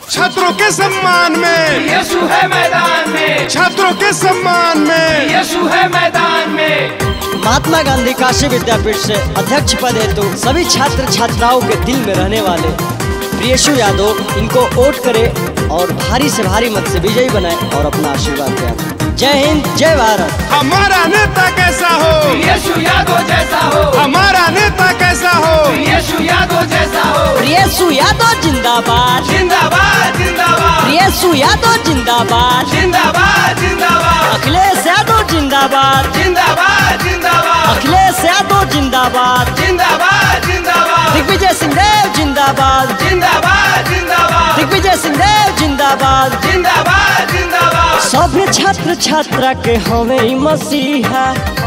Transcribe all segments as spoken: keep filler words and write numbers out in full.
छात्रों के सम्मान में यीशु है मैदान में, छात्रों के सम्मान में यीशु है मैदान में। महात्मा गांधी काशी विद्यापीठ से अध्यक्ष पद हेतु सभी छात्र छात्राओं के दिल में रहने वाले प्रियेशु यादव इनको वोट करे और भारी से भारी मत से विजयी बनाए और अपना आशीर्वाद दें। जय हिंद, जय भारत। हमारा नेता कैसा हो, यीशु यादव जैसा हो। हमारा नेता कैसा हो, यीशु यादव जैसा हो। प्रियेशु यादव जिंदाबाद, जिंदाबाद जिंदाबाद, प्रियेशु यादव जिंदाबाद, जिंदाबाद जिंदाबाद, अखिलेश यादव जिंदाबाद, जिंदाबाद जिंदाबाद, अखिलेश यादव जिंदाबाद, जिंदाबाद जिंदाबाद, दिग्विजय सिंह देव जिंदाबाद, जिंदाबाद जिंदाबाद, दिग्विजय सिंह देव जिंदाबाद, जिंदाबाद जिंदाबाद। सब छात्र छात्रा के हमें मसीहा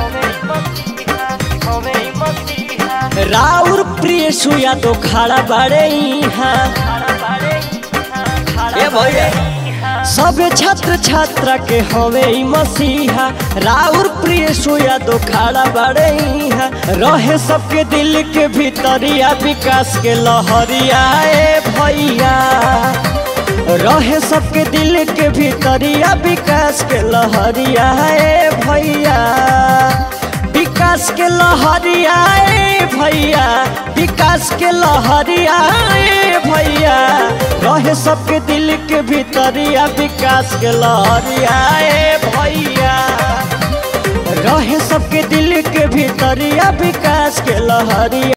राउर प्रियेशु यादव खड़ा बड़े सब छात्र छात्रा के हमें मसीहा राउर प्रियेशु यादव खड़ा बड़े रहे सबके दिल के भीतरिया विकास के लहरिया ए भैया रहे सबके दिल के भीतरिया विकास के लहरिया ए भैया विकास के लहरिया ए भैया विकास के लहरिया ए भैया रहे सबके दिल के भीतरिया विकास के लहरिया ए भैया रहे सबके दिल के भीतरिया विकास के लहरिया।